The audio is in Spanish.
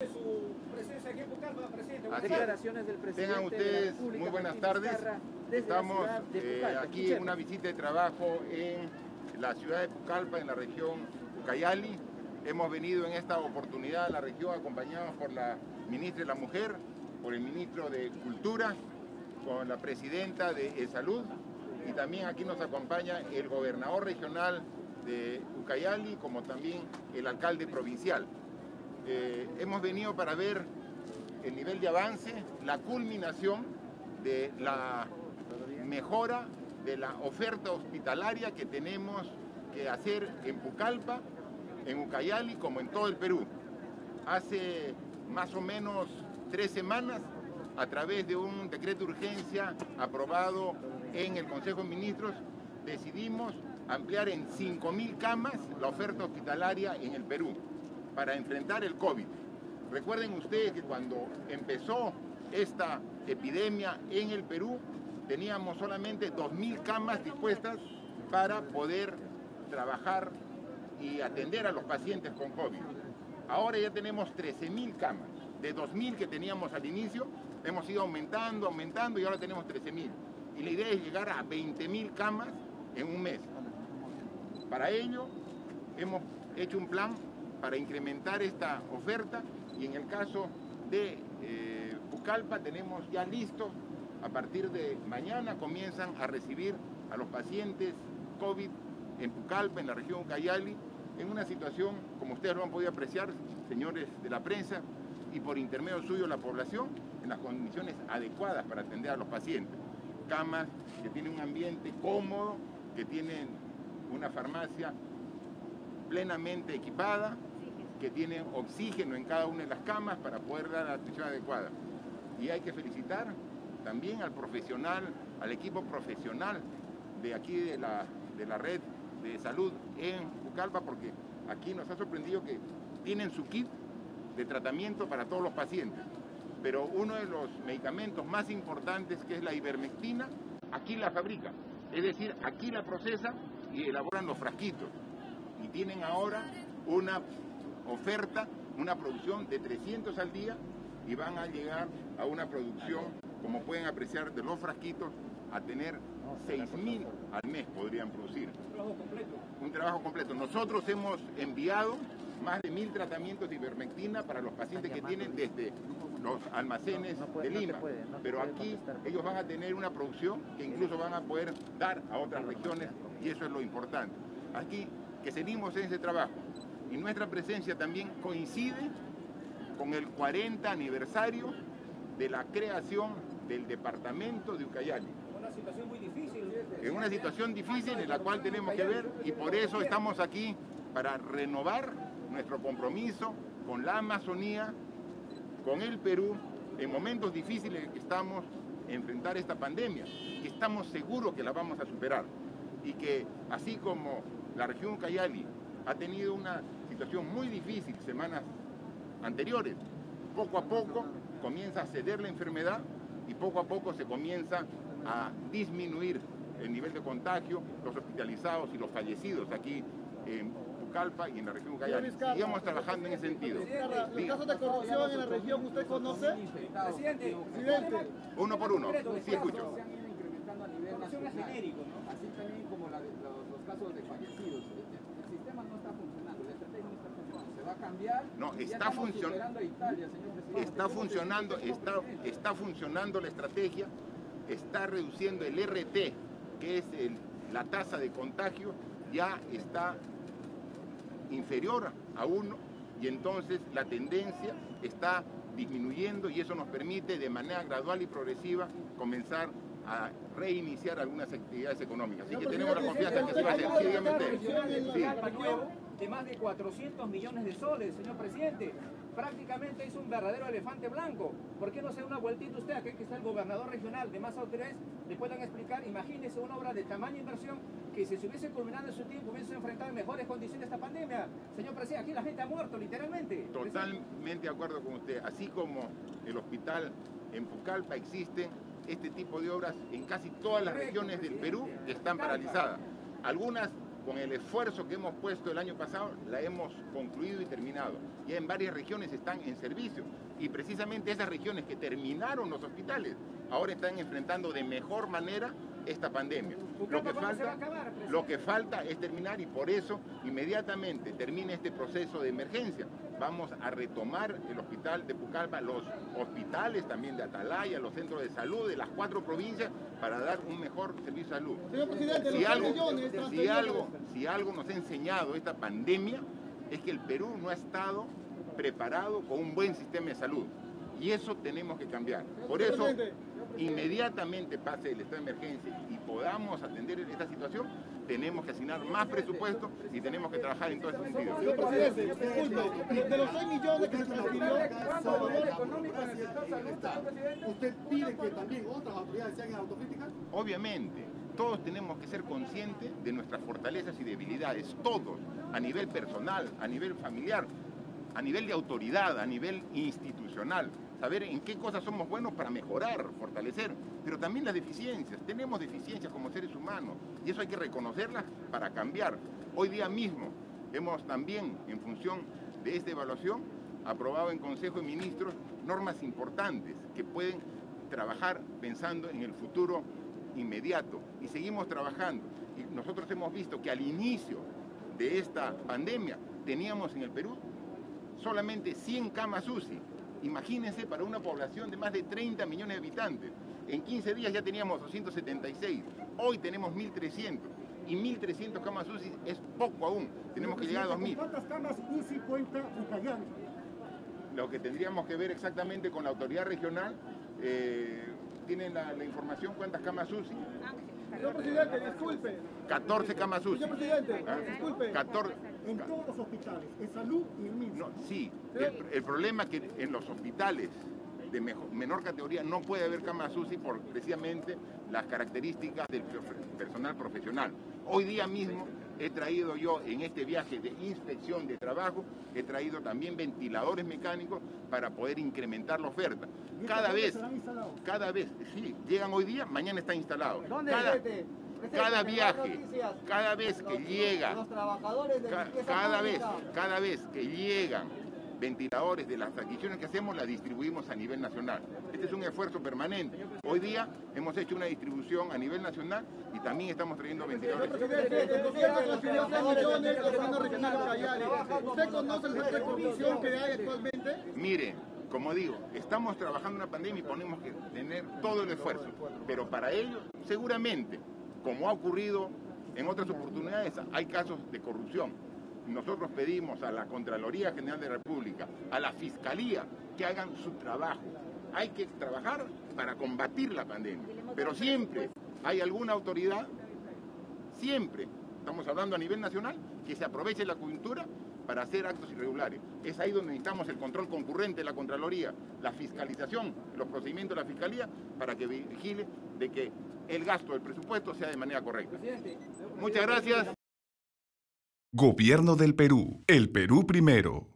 Su presencia aquí en Pucallpa, presidente. Declaraciones del presidente. Tengan ustedes muy buenas tardes. Estamos aquí en una visita de trabajo en la ciudad de Pucallpa, en la región Ucayali. Hemos venido en esta oportunidad a la región acompañados por la ministra de la Mujer, por el ministro de Cultura, con la presidenta de Salud, y también aquí nos acompaña el gobernador regional de Ucayali, como también el alcalde provincial. Hemos venido para ver el nivel de avance, la culminación de la mejora de la oferta hospitalaria que tenemos que hacer en Pucallpa, en Ucayali, como en todo el Perú. Hace más o menos 3 semanas, a través de un decreto de urgencia aprobado en el Consejo de Ministros, decidimos ampliar en 5.000 camas la oferta hospitalaria en el Perú para enfrentar el COVID. Recuerden ustedes que cuando empezó esta epidemia en el Perú, teníamos solamente 2.000 camas dispuestas para poder trabajar y atender a los pacientes con COVID. Ahora ya tenemos 13.000 camas. De 2.000 que teníamos al inicio, hemos ido aumentando y ahora tenemos 13.000. Y la idea es llegar a 20.000 camas en un mes. Para ello, hemos hecho un plan para incrementar esta oferta, y en el caso de Pucallpa tenemos ya listo, a partir de mañana comienzan a recibir a los pacientes COVID en Pucallpa, en la región Ucayali, en una situación, como ustedes lo han podido apreciar, señores de la prensa, y por intermedio suyo la población, en las condiciones adecuadas para atender a los pacientes. Camas que tienen un ambiente cómodo, que tienen una farmacia plenamente equipada, que tienen oxígeno en cada una de las camas para poder dar la atención adecuada. Y hay que felicitar también al profesional, al equipo profesional de aquí de la red de salud en Pucallpa, porque aquí nos ha sorprendido que tienen su kit de tratamiento para todos los pacientes. Pero uno de los medicamentos más importantes, que es la ivermectina, aquí la fabrica. Es decir, aquí la procesa y elaboran los frasquitos. Y tienen ahora una oferta, una producción de 300 al día, y van a llegar a una producción, como pueden apreciar, de los frasquitos, a tener 6.000 al mes podrían producir. Un trabajo completo. Un trabajo completo. Nosotros hemos enviado más de 1.000 tratamientos de ivermectina para los pacientes que tienen desde los almacenes de Lima. Pero aquí ellos van a tener una producción que incluso van a poder dar a otras regiones, y eso es lo importante. Aquí que seguimos en ese trabajo, y nuestra presencia también coincide con el 40 aniversario de la creación del departamento de Ucayali. Una situación muy difícil. Es una situación difícil en la cual tenemos que ver, y por eso estamos aquí, para renovar nuestro compromiso con la Amazonía, con el Perú, en momentos difíciles que estamos a enfrentar esta pandemia, que estamos seguros que la vamos a superar, y que así como la región Ucayali ha tenido una situación muy difícil semanas anteriores, poco a poco comienza a ceder la enfermedad, y poco a poco se comienza a disminuir el nivel de contagio, los hospitalizados y los fallecidos aquí en Pucallpa y en la región Ucayali. Sigamos trabajando en ese sentido. ¿Los casos de corrupción en la región usted conoce? Presidente. Uno por uno, sí escucho. Se han ido incrementando a nivel nacional, genérico, ¿no? Así también como los casos de fallecidos. El sistema no está funcionando, la estrategia no está funcionando. ¿Se va a cambiar? No, está funcionando. Está funcionando la estrategia, está reduciendo el RT, que es la tasa de contagio, ya está inferior a 1, y entonces la tendencia está disminuyendo, y eso nos permite de manera gradual y progresiva comenzar a reiniciar algunas actividades económicas. Así que tenemos la confianza en que se va a hacer. Sí, dígame usted. Sí. De más de 400 millones de soles, señor presidente. Prácticamente es un verdadero elefante blanco. ¿Por qué no se da una vueltita usted? Aquí que está el gobernador regional, de más autoridades le puedan explicar. Imagínese una obra de tamaño inversión que, si se hubiese culminado en su tiempo, hubiese enfrentado en mejores condiciones esta pandemia. Señor presidente, aquí la gente ha muerto, literalmente. Totalmente de acuerdo con usted. Así como el hospital en Pucallpa, existen este tipo de obras en casi todas las regiones del Perú que están paralizadas. Algunas con el esfuerzo que hemos puesto el año pasado, la hemos concluido y terminado. Ya en varias regiones están en servicio. Y precisamente esas regiones que terminaron los hospitales, ahora están enfrentando de mejor manera esta pandemia. Lo que falta es terminar, y por eso inmediatamente termine este proceso de emergencia, vamos a retomar el hospital de Pucallpa, los hospitales también de Atalaya, los centros de salud de las 4 provincias, para dar un mejor servicio de salud. Señor presidente, Si algo nos ha enseñado esta pandemia es que el Perú no ha estado preparado con un buen sistema de salud, y eso tenemos que cambiar. Por eso, inmediatamente pase el estado de emergencia y podamos atender esta situación, tenemos que asignar más presupuesto y tenemos que trabajar en todo ese sentido. Señor presidente, disculpe, de los 6 millones que se transfirió, ¿usted pide que también otras autoridades se hagan autocrítica? Obviamente, todos tenemos que ser conscientes de nuestras fortalezas y debilidades, todos, a nivel personal, a nivel familiar, a nivel de autoridad, a nivel institucional, saber en qué cosas somos buenos para mejorar, fortalecer, pero también las deficiencias. Tenemos deficiencias como seres humanos y eso hay que reconocerlas para cambiar. Hoy día mismo hemos también, en función de esta evaluación, aprobado en Consejo de Ministros normas importantes que pueden trabajar pensando en el futuro inmediato, y seguimos trabajando. Y nosotros hemos visto que al inicio de esta pandemia teníamos en el Perú solamente 100 camas UCI. Imagínense, para una población de más de 30 millones de habitantes. En 15 días ya teníamos 276. Hoy tenemos 1.300. Y 1.300 camas UCI es poco aún. Tenemos que llegar a 2.000. ¿Cuántas camas UCI cuenta Ucayali? Lo que tendríamos que ver exactamente con la autoridad regional. ¿Tienen la información cuántas camas UCI? Señor presidente, disculpe. 14 camas UCI. Señor presidente, disculpe. 14. En todos los hospitales, en salud y en MINSA. No, sí, el problema es que en los hospitales de menor categoría no puede haber camas UCI por precisamente las características del personal profesional. Hoy día mismo he traído yo, en este viaje de inspección de trabajo, he traído también ventiladores mecánicos para poder incrementar la oferta. Cada vez, sí, llegan hoy día, mañana está instalado. Cada viaje, cada vez que llega, cada vez que llegan ventiladores de las adquisiciones que hacemos, las distribuimos a nivel nacional. Este es un esfuerzo permanente. Hoy día hemos hecho una distribución a nivel nacional y también estamos trayendo ventiladores. ¿Usted conoce el sector de corrupción que hay actualmente? Mire, como digo, estamos trabajando en una pandemia y tenemos que tener todo el esfuerzo, pero para ello, seguramente, como ha ocurrido en otras oportunidades, hay casos de corrupción. Nosotros pedimos a la Contraloría General de la República, a la Fiscalía, que hagan su trabajo. Hay que trabajar para combatir la pandemia, pero siempre hay alguna autoridad, siempre, estamos hablando a nivel nacional, que se aproveche la coyuntura para hacer actos irregulares. Es ahí donde necesitamos el control concurrente de la Contraloría, la fiscalización, los procedimientos de la Fiscalía, para que vigile de que el gasto del presupuesto sea de manera correcta. Muchas gracias. Gobierno del Perú. El Perú primero.